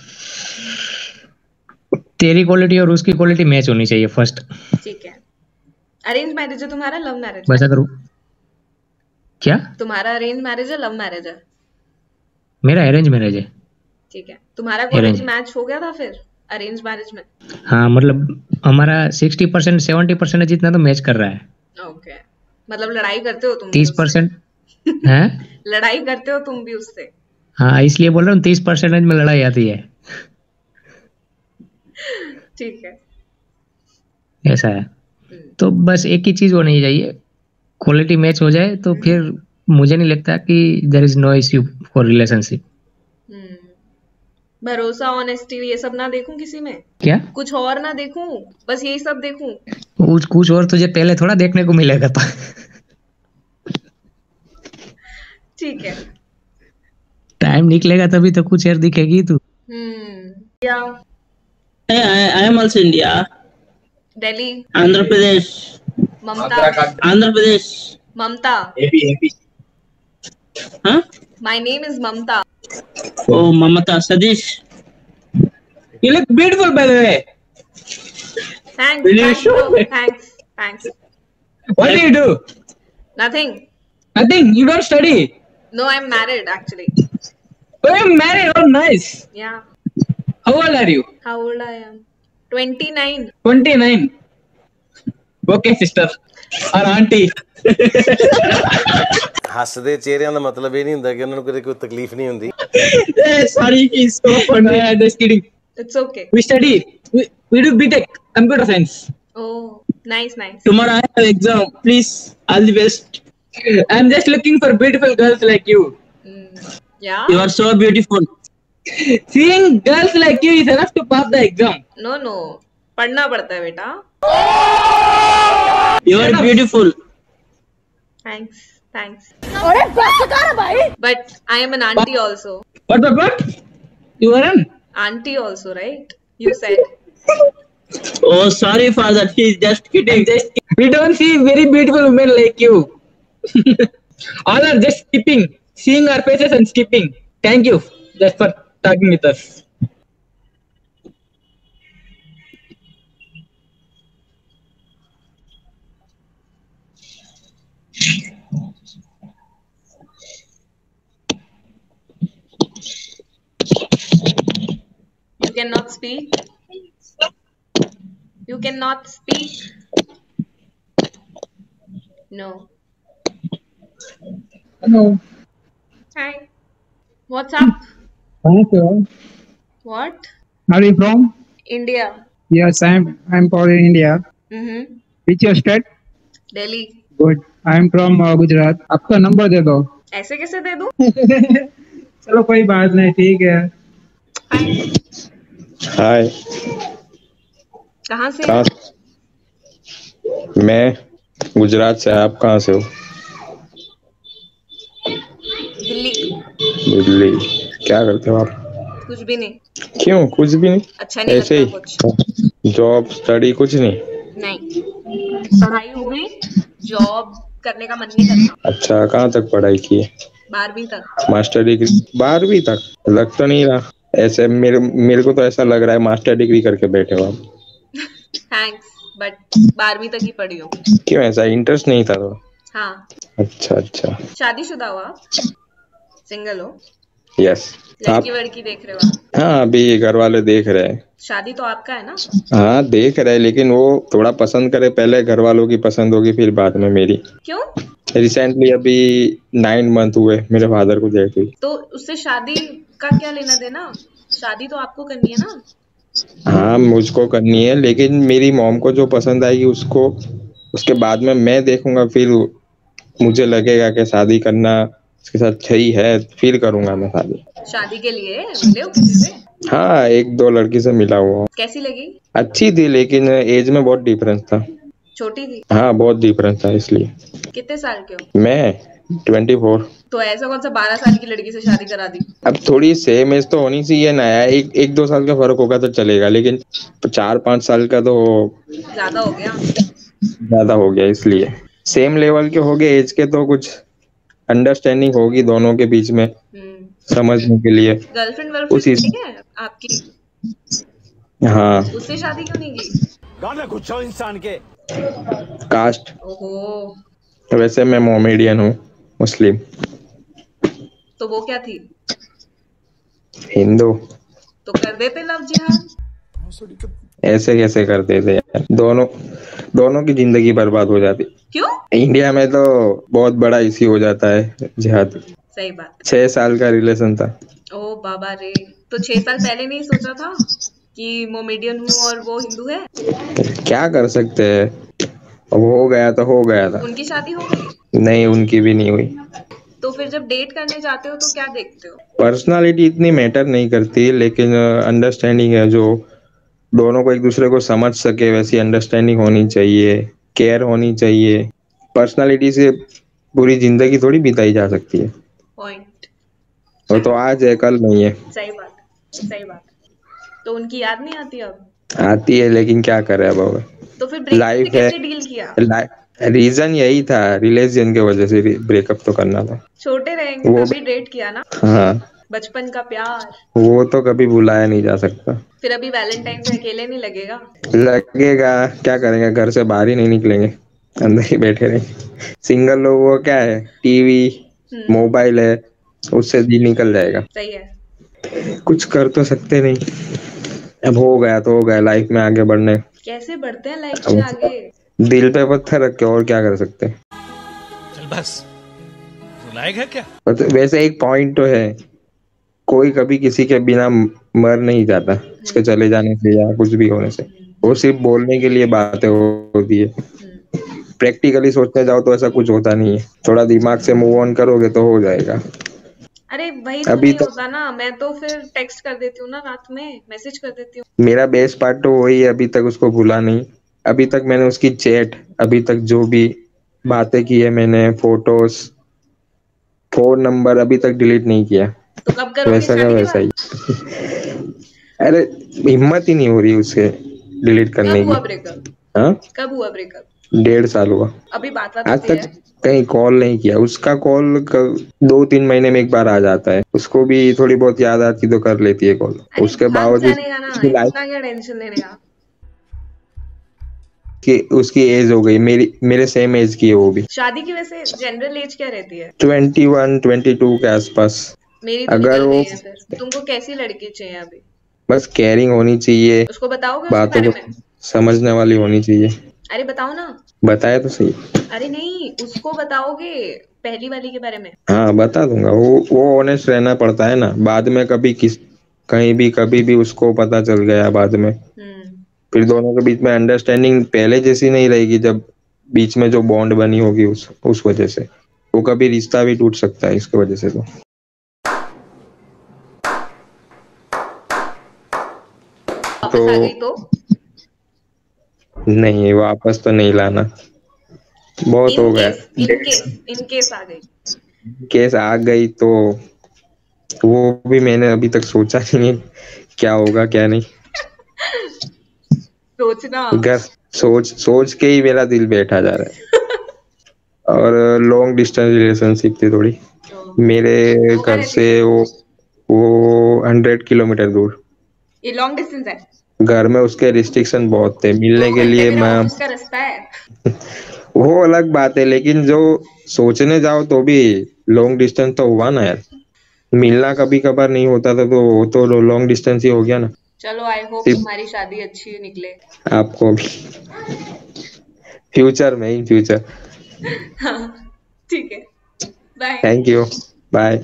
तेरी क्वालिटी और उसकी क्वालिटी मैच होनी चाहिए फर्स्ट. ठीक है. अरेंज मैरिज है तुम्हारा, लव मैरिज? बस अगर क्या तुम्हारा अरेंज मैरिज है, लव मैरिज है? मेरा अरेंज मैरिज है. ठीक है. तुम्हारा क्वालिटी मैच हो गया था फिर अरेंज मैरिज में? हाँ, मतलब हमारा सिक्सटी परसेंट सेवेंटी परसेंट जितना तो मैच कर रहा है. ओके. मतलब लड़ाई करते हो तुम? तीस परसेंट है. लड़ाई करते हो तुम भी उससे? हाँ, इसलिए बोल रहा हूँ तीस परसेंटेज में लड़ाई आती है. ठीक है. ऐसा है. तो बस एक ही चीज होनी चाहिए, क्वालिटी मैच हो जाए तो फिर मुझे नहीं लगता कि there is no issue for relationship. भरोसा, ऑनेस्टी, ये सब ना देखूं किसी में? क्या कुछ और ना देखूं, बस यही सब देखूं? कुछ कुछ और तुझे पहले थोड़ा देखने को मिलेगा. तो ठीक है. टाइम निकलेगा तभी तो कुछ और दिखेगी तू. हम्म. या I, I am also India. Delhi. Andhra Pradesh. Mamata. Andhra Pradesh. Mamata. AP AP. हाँ? My name is Mamta. Oh, Mamata. Sadish. You look beautiful, by the way. Thanks. Will you Thanks, show bro. me? Thanks. Thanks. What do you do? Nothing. Nothing. You don't study. No, I'm married actually. Oh, you're married. Oh, nice. Yeah. How old are you? How old I am? twenty-nine. twenty-nine. Okay, sister. Or auntie. ਹੱਸਦੇ ਚਿਹਰਿਆਂ ਦਾ ਮਤਲਬ ਇਹ ਨਹੀਂ ਹੁੰਦਾ ਕਿ ਉਹਨਾਂ ਨੂੰ ਕਦੇ ਕੋਈ ਤਕਲੀਫ ਨਹੀਂ ਹੁੰਦੀ। Sorry, he's so funny. I'm just kidding. It's okay. We study. We, we do B Tech, computer science. Oh, nice, nice. Tomorrow I have exam. Please, all the best. I'm just looking for beautiful girls like you. Yeah. You are so beautiful. Seeing girls like you is enough to pass the exam. No, no. पढ़ना पड़ता है बेटा. You are beautiful. Thanks. Thanks. But I am an auntie also. What, what, what? You are an Auntie also, right? You said. Oh, sorry for that. He's just kidding. Just kidding. We don't see very beautiful women like you. All are just skipping, seeing our faces and skipping. Thank you just for talking with us. You cannot speak. You cannot speak. No. Hello. Hi. What's up? Thank you. What? Are you from? India. Yes, I'm. I'm from India. Mm-hmm. Which your state? Delhi. Good. I'm from uh, Gujarat. आपका number दे दो. ऐसे कैसे दे दूं? चलो कोई बात नहीं, ठीक है. हाय. कहाँ से? कहाँ? मैं गुजरात से. आप कहाँ से हो? दिल्ली. दिल्ली. क्या करते हो आप? कुछ भी नहीं. क्यों? कुछ भी नहीं? अच्छा नहीं ऐसे लगता कुछ. ही जॉब स्टडी कुछ नहीं? नहीं. पढ़ाई हो गई, जॉब करने का मन नहीं करता. अच्छा, कहाँ तक पढ़ाई की है? बारहवीं तक. Master degree? बारहवीं तक? लग तो नहीं रहा ऐसे. मेरे मेरे को तो ऐसा लग रहा है मास्टर डिग्री करके बैठे हो आप. थैंक्स, बट बारहवीं तक ही पढ़ी हूँ. क्यों? ऐसा इंटरेस्ट नहीं था तो? हाँ. अच्छा अच्छा. शादीशुदा हो आप? सिंगल हो? यस. आप? लड़की वड़की देख रहे हो आप? हाँ, अभी घर वाले देख रहे हैं. शादी तो आपका है ना? हाँ, देख रहे हैं, लेकिन वो थोड़ा पसंद करे पहले. घर वालों की पसंद होगी फिर बाद में मेरी. क्यों? रिसेंटली अभी नाइन मंथ हुए मेरे फादर को डेथ हुई. तो उससे शादी का क्या लेना देना? शादी तो आपको करनी है ना? हाँ, मुझको करनी है, लेकिन मेरी मॉम को जो पसंद आएगी उसको, उसके बाद में मैं देखूंगा. फिर मुझे लगेगा कि शादी करना उसके साथ सही है, फिर करूंगा मैं शादी. शादी के लिए मिले हो किसी से? हाँ, एक दो लड़की से मिला हुआ. कैसी लगी? अच्छी थी, लेकिन एज में बहुत डिफरेंस था. छोटी थी? हाँ, बहुत डिफरेंस था इसलिए. कितने साल के हो? मैं ट्वेंटी फोर. तो ऐसा कौन सा बारह साल की लड़की से शादी करा दी? अब थोड़ी सेम एज तो होनी चाहिए ना. एक एक दो साल का फर्क होगा तो चलेगा, लेकिन चार पाँच साल का तो ज्यादा हो गया. ज्यादा हो गया, इसलिए सेम लेवल के हो गए एज के तो कुछ अंडरस्टैंडिंग होगी दोनों के बीच में समझने के लिए. गर्लफ्रेंड वर्लफ्रेंड ठीक है आपकी? हाँ. उससे शादी क्यों नहीं की? गाना गुच्छा इंसान के. कास्ट? ओहो. वैसे मैं मोमेडियन हूँ, मुस्लिम. तो वो क्या थी? हिंदू. तो कर देते लव जिहाद. ऐसे कैसे करते थे यार? दोनों दोनों की जिंदगी बर्बाद हो जाती. क्यों? इंडिया में तो बहुत बड़ा इश्यू हो जाता है जिहाद. सही बात. छह साल का रिलेशन था. ओ बाबा रे. तो छह साल पहले नहीं सोचा था कि मोमेडियन हूँ और वो हिंदू है? क्या कर सकते हैं, अब हो गया तो हो गया था. उनकी शादी हो गई? नहीं, उनकी भी नहीं हुई. तो फिर जब डेट करने जाते हो तो क्या देखते हो? पर्सनालिटी इतनी मैटर नहीं करती, लेकिन अंडरस्टैंडिंग है, जो दोनों को एक दूसरे को समझ सके वैसी अंडरस्टैंडिंग होनी चाहिए, केयर होनी चाहिए. पर्सनालिटी से पूरी जिंदगी थोड़ी बिताई जा सकती है. पॉइंट. वो तो आज है, कल नहीं है. सही बात, सही बात. तो उनकी याद नहीं आती अब? आती है, लेकिन क्या करे अब. तो फिर ब्रेकअप लाइफ से है। कैसे डील किया? रीजन यही था, रिलीजन के वजह से ब्रेकअप तो करना था। छोटे रहेंगे वो तभी डेट किया ना, हाँ, बचपन का प्यार। वो तो कभी भुलाया नहीं जा सकता। फिर अभी वैलेंटाइन पे अकेले नहीं लगेगा? लगेगा, क्या करेंगे, घर से बाहर ही नहीं निकलेंगे, अंदर ही बैठे रहेंगे। सिंगल लोगों को क्या है, टीवी मोबाइल है, उससे दिन निकल जाएगा। सही है। कुछ कर तो सकते नहीं, अब हो गया तो हो गया, लाइफ में आगे बढ़ने। कैसे बढ़ते हैं लाइफ में आगे? दिल पे पत्थर रख के और क्या कर सकते हैं। चल बस, लायक है क्या? तो वैसे एक पॉइंट तो है, कोई कभी किसी के बिना मर नहीं जाता, उसके चले जाने से या कुछ भी होने से। वो सिर्फ बोलने के लिए बातें होती है, प्रैक्टिकली सोचने जाओ तो ऐसा कुछ होता नहीं है। थोड़ा दिमाग से मूव ऑन करोगे तो हो जाएगा। अरे वही तो अभी नहीं तो होता ना, मैं तो फिर टेक्स्ट कर देती हूँ ना, रात में मैसेज कर देती हूँ। मेरा बेस्ट पार्ट तो वही है, अभी तक उसको भूला नहीं। अभी तक मैंने उसकी चैट, अभी तक जो भी बातें की है मैंने, फोटोज, फोन नंबर अभी तक डिलीट नहीं किया। तो कब करोगे वैसा का शादी के वैसा बाद? ही। अरे हिम्मत ही नहीं हो रही उसके डिलीट करने कब हुआ की। ब्रेकअप? हाँ, कब हुआ ब्रेकअप? डेढ़ साल हुआ, अभी बात बात आज होती तक है? कहीं कॉल नहीं किया। उसका कॉल दो तीन महीने में एक बार आ जाता है, उसको भी थोड़ी बहुत याद आती तो कर लेती है कॉल। उसके भाग बावजूद जाने का ना, उसकी लाइफ इतना क्या टेंशन लेने का? की उसकी एज हो गई, मेरी मेरे सेम एज की है वो भी। शादी की वैसे जनरल एज क्या रहती है? ट्वेंटी वन ट्वेंटी टू के आसपास। मेरी तो अगर निकल वो गई है। फिर तुमको कैसी लड़की चाहिए अभी? बस केयरिंग होनी चाहिए, उसको बताओगे उसके बातों बारे को में? समझने वाली होनी चाहिए। अरे बताओ ना। बताया तो सही। अरे नहीं, उसको बताओगे पहली वाली के बारे में? हाँ बता दूंगा, वो वो ऑनेस्ट रहना पड़ता है ना। बाद में कभी किस कहीं भी कभी भी उसको पता चल गया बाद में, फिर दोनों के बीच में अंडरस्टैंडिंग पहले जैसी नहीं रहेगी। जब बीच में जो बॉन्ड बनी होगी उस उस वजह से वो कभी रिश्ता भी टूट सकता है इसकी वजह से। तो वापस आ गई तो? नहीं, वापस तो नहीं लाना, बहुत हो गया। इन केस इन केस आ गई, केस आ गई तो वो भी मैंने अभी तक सोचा नहीं है क्या होगा क्या नहीं। सोचना। घर सोच सोच के ही मेरा दिल बैठा जा रहा है। और लॉन्ग डिस्टेंस रिलेशनशिप थी थोड़ी, मेरे घर से वो वो हंड्रेड किलोमीटर दूर। ये लॉन्ग डिस्टेंस है? घर में उसके रिस्ट्रिक्शन बहुत थे, मिलने के लिए मैं ऑफिस का रास्ता है। वो अलग बात है, लेकिन जो सोचने जाओ तो भी लॉन्ग डिस्टेंस तो हुआ ना यार। मिलना कभी कभार नहीं होता था तो वो तो लॉन्ग डिस्टेंस ही हो गया ना। चलो आई होप तुम्हारी शादी अच्छी निकले। आपको भी फ्यूचर में, इन फ्यूचर। हाँ ठीक है, bye. Thank you, bye.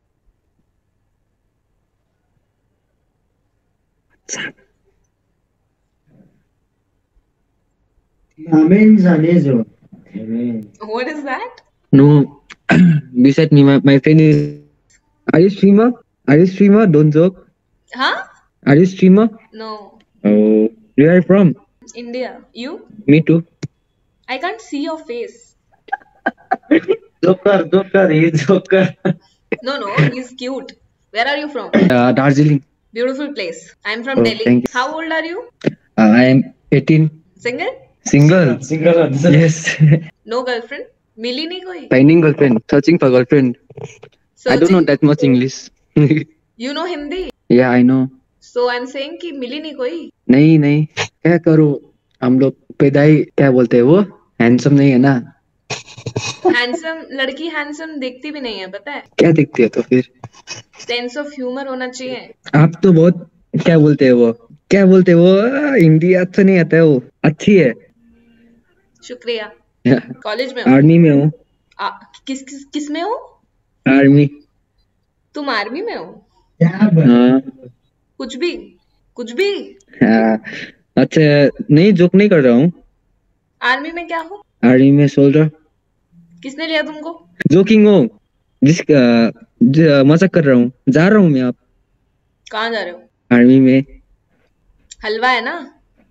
Amen, Zanezo. Amen. What is that? No, beside me, my, my friend is. Are you streamer? Are you streamer? Don't joke. Huh? Are you streamer? No. Oh, where are you from? India. You? Me too. I can't see your face. Joker, Joker, he's Joker. No, no, he's cute. Where are you from? Uh, Darjeeling. Beautiful place. I'm from Oh, Delhi. thank you. How old are you? Uh, I am eighteen. Single? Single. Single. Yes. No girlfriend? मिली नहीं कोई? Finding girlfriend. Searching for girlfriend. I don't know that much English. You know Hindi? Yeah, I know. So I'm saying कि मिली नहीं कोई? नहीं नहीं, क्या करूँ, हम लोग पैदाई क्या बोलते हैं वो, हैंडसम नहीं है ना। हैंडसम लड़की हैंडसम दिखती भी नहीं है, पता है? क्या दिखती है तो फिर? सेंस ऑफ ह्यूमर होना चाहिए। आप तो बहुत क्या बोलते हैं वो, क्या बोलते हैं वो, हिंदी अच्छा नहीं आता है वो, अच्छी है। शुक्रिया। कॉलेज में हो? आर्मी में हूँ। किस किस किस में हो? आर्मी। तुम आर्मी में हो? हाँ। कुछ भी कुछ भी। हाँ, अच्छा नहीं, जोक नहीं कर रहा हूँ। आर्मी में क्या हो? आर्मी में सोल्जर। किसने लिया तुमको? जोकिंग हो, जिस मजाक कर रहा हूँ, जा रहा हूँ मैं। आप कहाँ जा रहे हो? आर्मी में। हलवा है ना?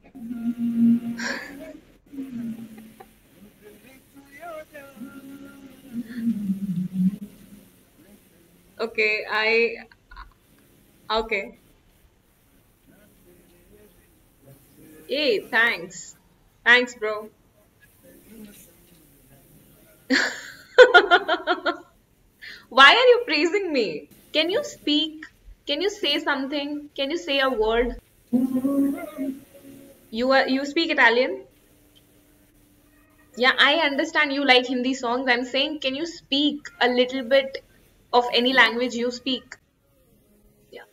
Okay, I okay. Hey, thanks. Thanks, bro. Why are you praising me? Can you speak? Can you say something? Can you say a word? You are you speak Italian? Yeah, I understand you like Hindi songs. I'm saying, can you speak a little bit of any language you speak? Yeah.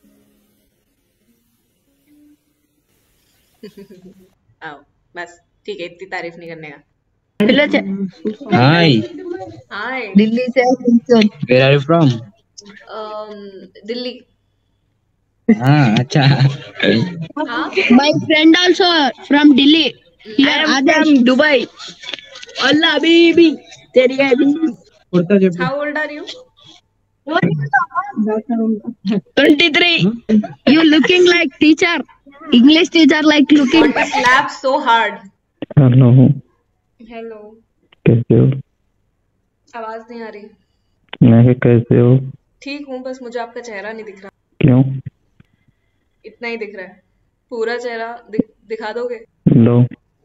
आओ बस ठीक है, इतनी तारीफ नहीं करने का. Hi. Hi. Delhi से Where are you from? Um, Delhi. हाँ अच्छा. हाँ. My friend also from Delhi. Here I am Adarsh. from Dubai. Allah baby. तेरी है भी. How old are you? twenty-three. You looking like teacher. English teacher like looking. But slap so hard. Hello Hello. कैसे हो? आवाज नहीं आ रही. मैं कि कैसे हो? ठीक हूँ, बस मुझे आपका चेहरा नहीं दिख रहा. क्यों? इतना ही दिख रहा है. पूरा चेहरा दि, दिखा दोगे? लो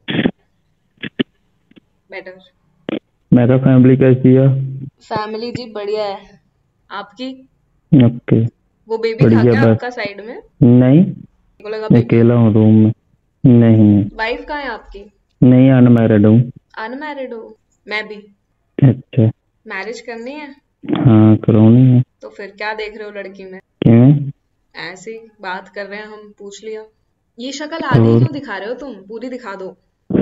बेटर. मेरा फैमिली कैसी है? फैमिली जी बढ़िया है. आपकी? ओके. वो बेबी था क्या आपका साइड में? नहीं, को लगा मैं अकेला हूँ रूम में. नहीं. वाइफ कहाँ है आपकी? नहीं, अनमैरिड हूँ. अनमैरिड हो? मैं भी. अच्छा. मैरिज करनी है? हाँ करवानी है. तो फिर क्या देख रहे हो लड़की में? क्यों? ऐसे ही बात कर रहे हैं हम, पूछ लिया. ये शक्ल आधी क्यों दिखा रहे हो तुम? पूरी दिखा दो.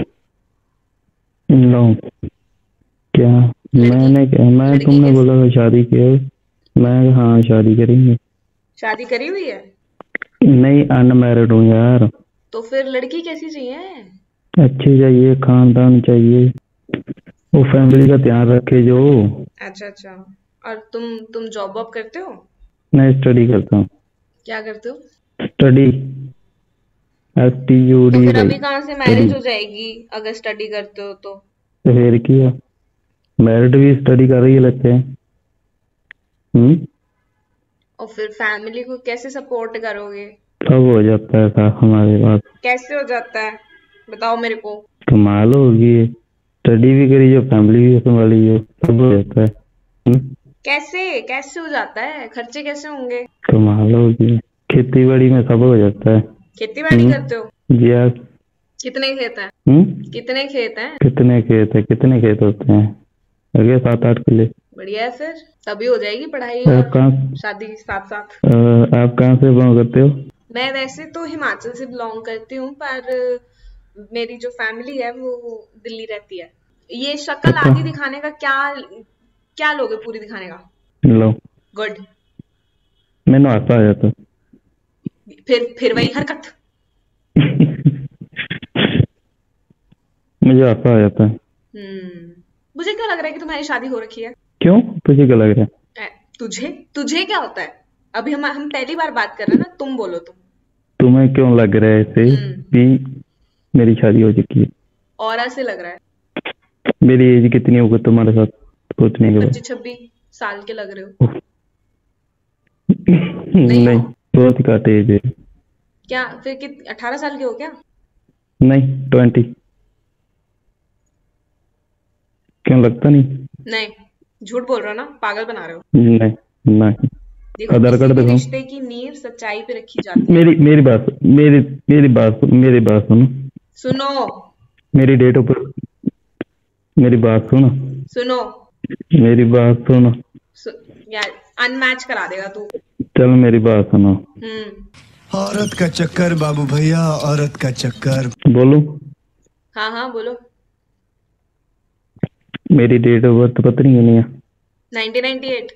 लो क्या? मैंने क्या? मैं तुमने बोला था शादी की है. मैं हाँ शादी करेंगे. शादी करी हुई है? नहीं, अनमैरिड हूँ यार. तो फिर लड़की कैसी चाहिए? अच्छी चाहिए, खानदान चाहिए, वो फैमिली का ध्यान रखे जो. अच्छा अच्छा. और तुम तुम जॉब वॉब करते हो? मैं स्टडी करता हूँ. क्या करते हो? Study. S T U D. तो फिर अभी कहाँ से मैरिज हो जाएगी अगर स्टडी करते हो तो? तो फिर किया, मैरिड भी स्टडी कर रही है लगते हैं. हम्म. और फिर फैमिली को कैसे सपोर्ट करोगे? सब हो जाता है साथ हमारे पास. कैसे हो जाता है बताओ मेरे को. कमाल होगी, स्टडी भी करी जो, फैमिली भी संभाली जो, सब हो जाता है. हुँ? कैसे कैसे हो जाता है? खर्चे कैसे होंगे? कमाल होगी, खेती बाड़ी में सब हो जाता है. खेती बाड़ी करते हो? यस. कितने खेत हैं? हुँ? कितने खेत हैं? कितने खेत है? कितने खेत होते हैं? लगे सात आठ किले. बढ़िया है, फिर तभी हो जाएगी पढ़ाई आप और कहाँ शादी साथ साथ. आप कहाँ से बिलोंग करते हो? मैं वैसे तो हिमाचल से बिलोंग करती हूँ, पर मेरी जो फैमिली है वो दिल्ली रहती है. ये शक्ल आधी दिखाने का क्या क्या लोगे पूरी दिखाने का? लो गुड. मैंने आता आ जाता. फिर फिर वही हरकत. मुझे आता आ जाता है. हम्म. मुझे क्यों लग रहा है कि तुम्हारी शादी हो रखी है? क्यों? तुझे क्या लग रहा है? ए, तुझे तुझे क्या होता है? अभी हम हम पहली बार बात कर रहे हैं ना. तुम बोलो. तुम तुम्हें क्यों लग रहा है ऐसे कि मेरी शादी हो चुकी है? और ऐसे लग रहा है. मेरी एज कितनी होगी तुम्हारे साथ सोचने के बाद? पच्चीस छब्बीस साल के लग रहे हो. नहीं, नहीं बहुत ही घट एज है. क्या फिर कित अठारह साल के हो क्या? नहीं, ट्वेंटी. क्यों लगता नहीं? नहीं, झूठ बोल रहे हो ना, पागल बना रहे हो. नहीं नहीं. देखो, आधार कार्ड दिखाओ. रिश्ते की नींव सच्चाई पे रखी जाती है. मेरी मेरी बात मेरी मेरी बात मेरी बात सुनो. सुनो. मेरी डेट ऑफ बर्थ. मेरी बात सुनो. सुनो. मेरी बात सुनो. सु, यार अनमैच करा देगा तू. चलो मेरी बात सुनो. हम्म. औरत का चक्कर बाबू भैया, औरत का चक्कर. बोलो. हाँ हाँ बोलो. मेरी डेट ऑफ बर्थ पता नहीं है. Nineteen ninety eight.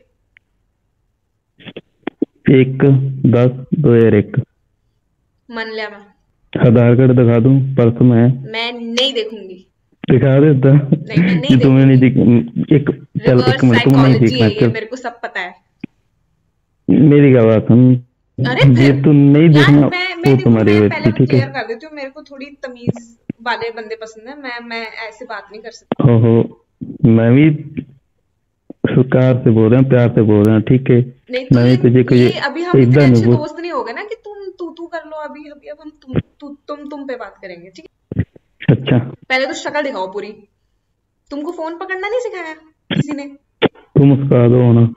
एक दस दो हजार एक. मान लिया मैं. आधार कार्ड दिखा दूं? पर्स में है. मैं नहीं देखूंगी. दिखा देता. नहीं मैं नहीं तुम्हें नहीं दिख. एक चल एक मिनट, तुम नहीं देखना. ये मेरे को सब पता है. मेरी क्या बात सुन. ये तुम नहीं देखना वो तुम्हारी मैं बात. ठीक है, क्लियर कर देती हूँ. मेरे को थोड़ी तमीज वाले बंदे पसंद है. मैं मैं ऐसे बात नहीं कर सकती. ओहो, मैं भी सुकार से बोल रहा हूँ, प्यार से बोल रहा हूँ. ठीक है, नहीं मैं भी तुझे कोई ये अभी हम इतने इतना अच्छे नहीं बोल. दोस्त नहीं हो गए ना कि तुम तू तू कर लो. अभी अभी अब हम तुम तू तुम तुम पे बात करेंगे. ठीक है. अच्छा पहले तो शक्ल दिखाओ पूरी। तुमको फोन पकड़ना नहीं सिखाया किसी ने? तुम उसका दो ना।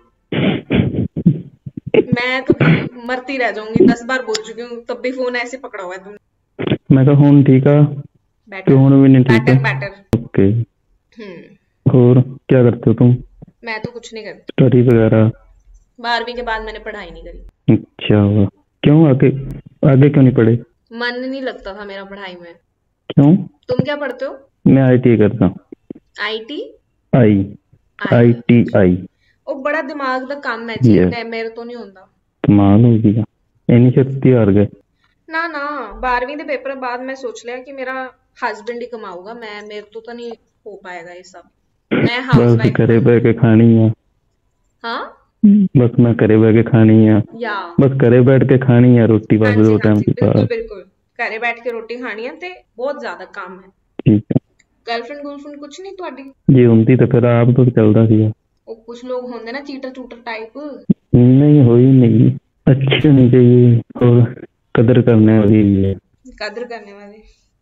मैं तो मरती रह जाऊंगी, दस बार बोल चुकी हूँ तब भी फोन ऐसे पकड़ा हुआ है तुमने। मैं तो हूँ ठीक है, बैटर तो हूँ भी नहीं ठीक है। बैटर बैटर ओके, हम्म और क्या करते हो तुम? मैं तो कुछ नहीं करती। स्टडी वगैरह? बारहवीं के बाद मैंने पढ़ाई नहीं करी। अच्छा, क्यों? आगे आगे क्यों नहीं पढ़े? मन नहीं लगता था मेरा पढ़ाई में। क्यों? तुम क्या पढ़ते हो? मैं आईटी करता हूँ। IT? I I T I. ओ बड़ा दिमाग का काम है जी, Yes. मेरे तो नहीं होता। कमाल हो गया, इन्हीं शक्ति हार गए। ना ना, बारहवीं के पेपर बाद मैं सोच लिया कि मेरा हस्बैंड ही कमाऊंगा, मैं मेरे तो, तो नहीं हो पाएगा ये सब। मैं बस हाउसवाइफ। घरे बह के खानी है। हाँ बस मैं घरे बह के खानी है, या बस घरे बैठ के खानी है रोटी बस दो टाइम की बिल्कुल बात। बिल्कुल, घरे बैठ के रोटी खानी है ते बहुत ज्यादा काम है। ठीक है, गर्लफ्रेंड गर्लफ्रेंड कुछ नहीं ਤੁਹਾਡੀ? ਜੇ ਹੁੰਦੀ ਤਾਂ ਫਿਰ ਆਪ ਤੋਂ ਚੱਲਦਾ ਸੀਗਾ। ਉਹ कुछ लोग होंगे ना चीटर चूटर टाइप। नहीं हो ही नहीं, अच्छी होनी चाहिए और कदर करने वाली है। कदर करने वाले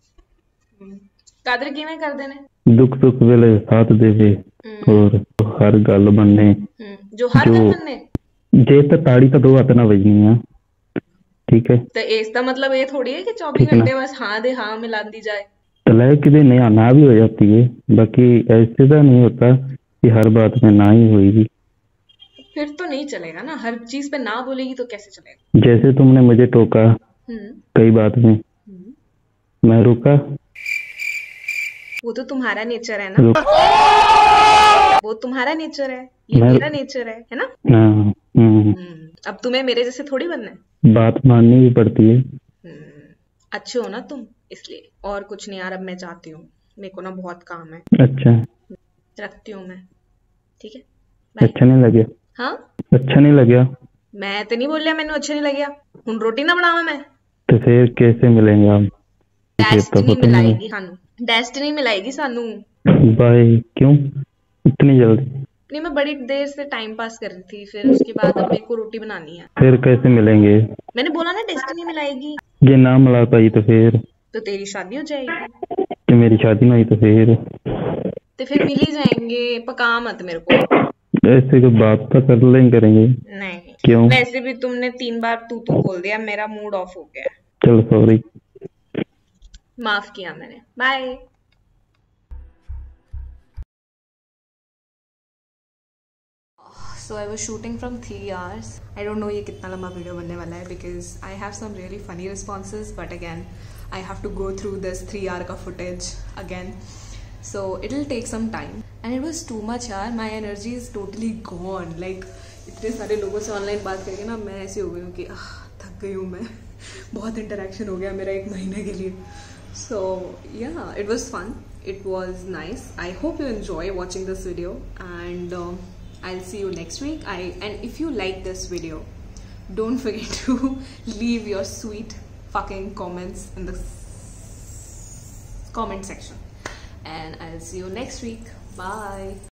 कदर किवें करदे ने? दुख सुख वेले साथ देवे और हर गल बनने। जो हर गल बनने जे तो ताड़ी तो दो हथ ना बजनी है, ठीक है? तो इसका मतलब ये थोड़ी है कि चौबीस घंटे बस हाँ दे हाँ मिलाती जाए। तलाक की नहीं ना भी हो जाती है, बाकी ऐसे तो नहीं होता कि हर बात में ना ही होगी। फिर तो नहीं चलेगा ना, हर चीज पे ना बोलेगी तो कैसे चलेगा? जैसे तुमने मुझे टोका कई बात में, मैं रुका। वो तो तुम्हारा नेचर है ना, वो तुम्हारा नेचर है, ये मैं- मेरा नेचर है, है ना? हाँ, हम्म, अब तुम्हें मेरे जैसे थोड़ी बनना है। बात माननी भी पड़ती है। अच्छे हो ना तुम, इसलिए। और कुछ नहीं यार, अब मैं जाती हूँ, मेरे को ना बहुत काम है। अच्छा, रखती हूँ मैं, ठीक है? अच्छा नहीं लगे? हाँ अच्छा नहीं लगे मैं तो नहीं बोलिया मैंने अच्छा नहीं लगे। हुन रोटी ना बनावा मैं? तो फिर कैसे मिलेंगे हम? मुझे तो डेस्टिनी पता नहीं। मिलाएगी सानू, डेस्टिनी मिलाएगी सानू। बाय, क्यों इतनी जल्दी? नहीं, मैं बड़ी देर से टाइम पास कर रही थी, फिर उसके बाद अब मेरे को रोटी बनानी है। फिर कैसे मिलेंगे? मैंने बोला ना डेस्टिनी मिलाएगी। ये ना मिला पाई तो फिर? तो तेरी शादी हो जाएगी। कि मेरी शादी नहीं तो फिर? तो फिर मिल ही जाएंगे, पका मत मेरे को। ऐसे कोई बात तो कर लेंगे करेंगे। नहीं क्यों? वैसे भी तुमने तीन बार तू तू बोल दिया, मेरा मूड ऑफ हो गया। चलो सॉरी, माफ किया मैंने। Bye. So I was shooting from three hours. I don't know ये कितना लंबा वीडियो बनने वाला है because I have some really funny responses, but again I have to go through this three hour का footage again, so it'll take some time and it was too much यार. My energy is totally gone. Like इतने सारे लोगों से online बात करके ना मैं ऐसी हो गई हूँ कि आह, थक गई हूँ मैं। बहुत इंटरेक्शन हो गया मेरा एक महीने के लिए. So yeah, it was fun. It was nice. I hope you enjoy watching this video and um, I'll see you next week. I and if you like this video, don't forget to leave your sweet fucking comments in the comment section. And I'll see you next week. Bye.